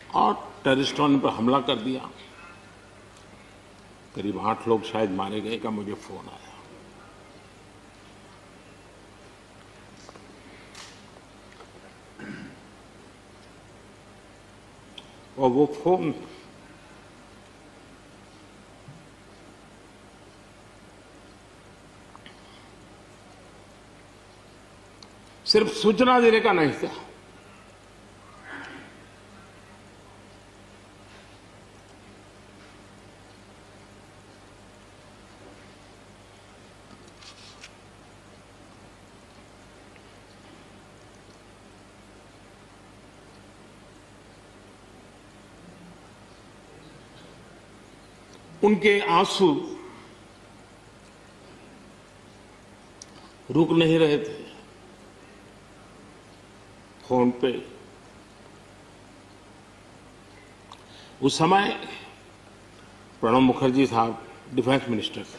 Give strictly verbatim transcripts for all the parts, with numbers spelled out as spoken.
और टेररिस्टों ने पर हमला कर दिया। करीब आठ लोग शायद मारे गए का मुझे फोन आया। और वो फोन सिर्फ सूचना देने का नहीं था, उनके आंसू रुक नहीं रहे थे। फोन पे उस समय प्रणब मुखर्जी साहब डिफेंस मिनिस्टर थे।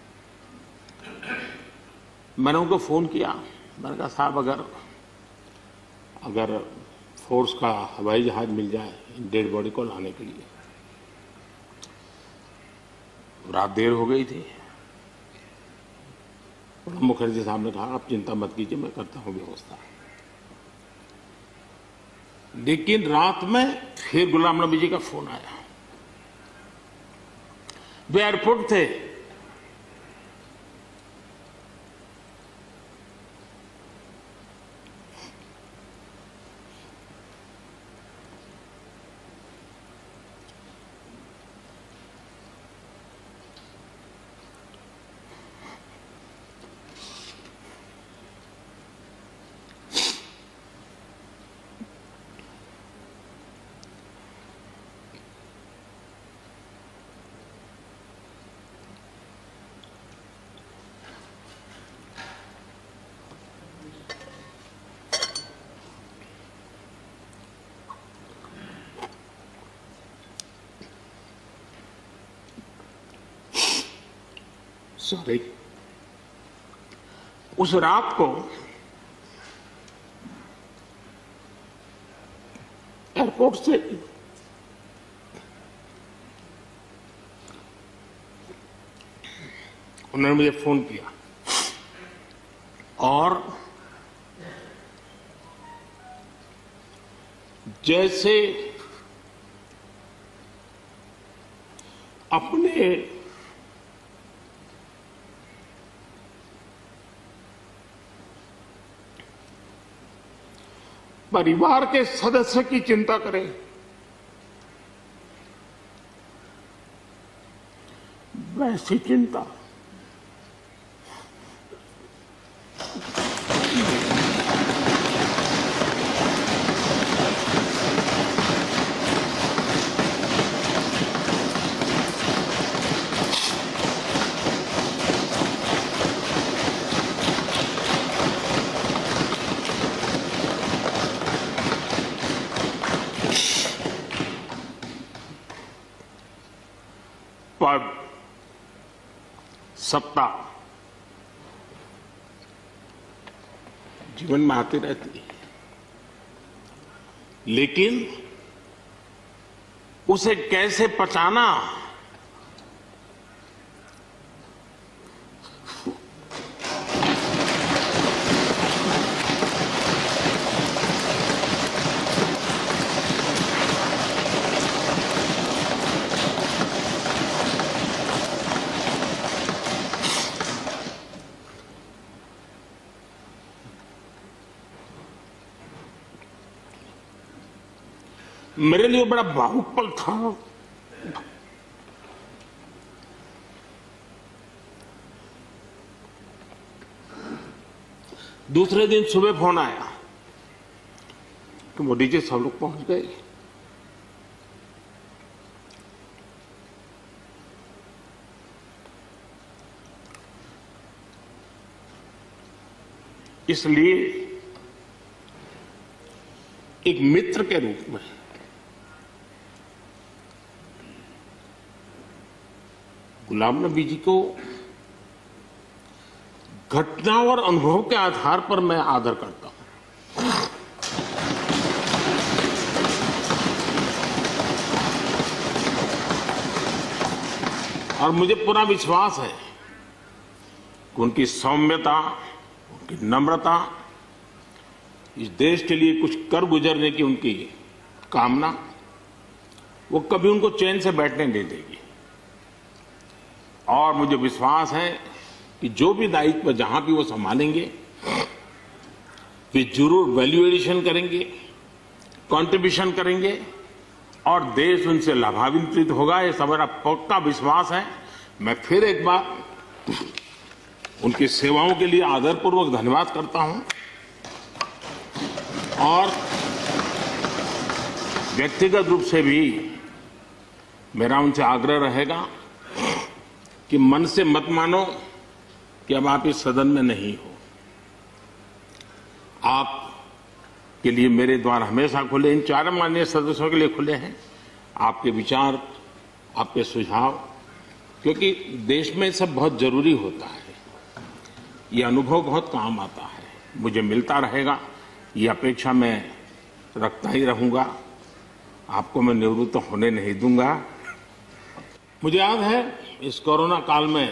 मैंने उनको फोन किया, मैंने कहा साहब अगर अगर फोर्स का हवाई जहाज मिल जाए डेड बॉडी को लाने के लिए। रात देर हो गई थी। प्रणब मुखर्जी साहब ने कहा आप चिंता मत कीजिए, मैं करता हूं व्यवस्था। लेकिन रात में फिर गुलाम नबी जी का फोन आया। वे एयरपोर्ट थे। सॉरी, उस रात को एयरपोर्ट से उन्होंने मुझे फोन किया और जैसे अपने परिवार के सदस्य की चिंता करें, वैसी चिंता पद, सत्ता जीवन में आती रहती है, लेकिन उसे कैसे पचाना, मेरे लिए बड़ा भावुक पल था। दूसरे दिन सुबह फोन आया कि मोदी जी सब लोग पहुंच गए। इसलिए एक मित्र के रूप में गुलाम नबी जी को घटना और अनुभव के आधार पर मैं आदर करता हूं। और मुझे पूरा विश्वास है कि उनकी सौम्यता, उनकी नम्रता, इस देश के लिए कुछ कर गुजरने की उनकी कामना, वो कभी उनको चैन से बैठने नहीं देगी। और मुझे विश्वास है कि जो भी दायित्व जहां भी वो संभालेंगे, वे जरूर वैल्यू एडिशन करेंगे, कंट्रीब्यूशन करेंगे और देश उनसे लाभान्वित होगा। ये सब मेरा पक्का विश्वास है। मैं फिर एक बार उनकी सेवाओं के लिए आदरपूर्वक धन्यवाद करता हूं और व्यक्तिगत रूप से भी मेरा उनसे आग्रह रहेगा कि मन से मत मानो कि अब आप इस सदन में नहीं हो। आप के लिए मेरे द्वार हमेशा खुले, इन चार माननीय सदस्यों के लिए खुले हैं। आपके विचार, आपके सुझाव, क्योंकि देश में सब बहुत जरूरी होता है। ये अनुभव बहुत काम आता है, मुझे मिलता रहेगा, ये अपेक्षा मैं रखता ही रहूंगा। आपको मैं निवृत्त होने नहीं दूंगा। मुझे याद है इस कोरोना काल में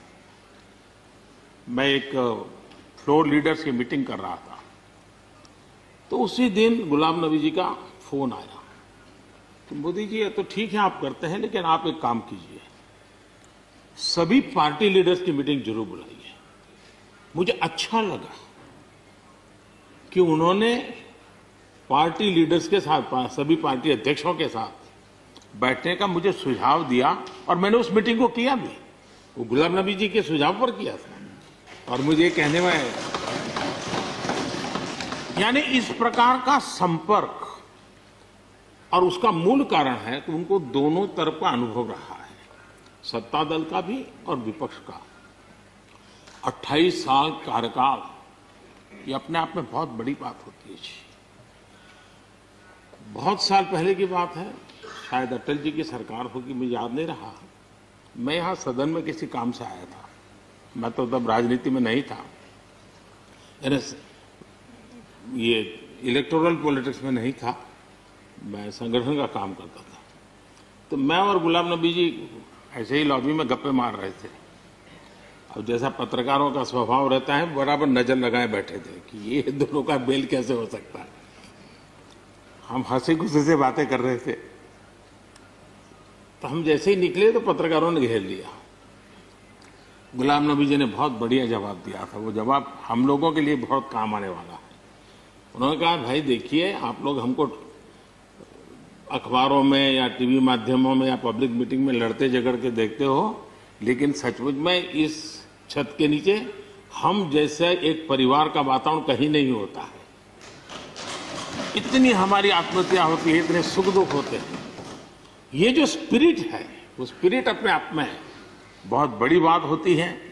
मैं एक फ्लोर लीडर्स की मीटिंग कर रहा था, तो उसी दिन गुलाम नबी जी का फोन आया कि मोदी जी, ये तो ठीक है आप करते हैं, लेकिन आप एक काम कीजिए, सभी पार्टी लीडर्स की मीटिंग जरूर बुलाइए। मुझे अच्छा लगा कि उन्होंने पार्टी लीडर्स के साथ, सभी पार्टी अध्यक्षों के साथ बैठने का मुझे सुझाव दिया और मैंने उस मीटिंग को किया भी। वो गुलाम नबी जी के सुझाव पर किया था। और मुझे कहने में, यानी इस प्रकार का संपर्क, और उसका मूल कारण है कि उनको दोनों तरफ का अनुभव रहा है, सत्ता दल का भी और विपक्ष का। अट्ठाईस साल कार्यकाल, ये अपने आप में बहुत बड़ी बात होती है। बहुत साल पहले की बात है, शायद अटल जी की सरकार होगी, मुझे याद नहीं रहा। मैं यहां सदन में किसी काम से आया था, मैं तो तब राजनीति में नहीं था, ये इलेक्टोरल पॉलिटिक्स में नहीं था, मैं संगठन का काम करता था। तो मैं और गुलाम नबी जी ऐसे ही लॉबी में गप्पे मार रहे थे। अब जैसा पत्रकारों का स्वभाव रहता है, बराबर नजर लगाए बैठे थे कि ये दोनों का मेल कैसे हो सकता है। हम हंसी खुशी से बातें कर रहे थे, तो हम जैसे ही निकले तो पत्रकारों ने घेर लिया। गुलाम नबी जी ने बहुत बढ़िया जवाब दिया था। वो जवाब हम लोगों के लिए बहुत काम आने वाला है। उन्होंने कहा, भाई देखिए, आप लोग हमको अखबारों में या टीवी माध्यमों में या पब्लिक मीटिंग में लड़ते झगड़ के देखते हो, लेकिन सचमुच में इस छत के नीचे हम जैसे एक परिवार का वातावरण कहीं नहीं होता है। इतनी हमारी आत्महत्या होती है, इतने सुख दुख होते हैं। ये जो स्पिरिट है, वो स्पिरिट अपने आप में बहुत बड़ी बात होती है।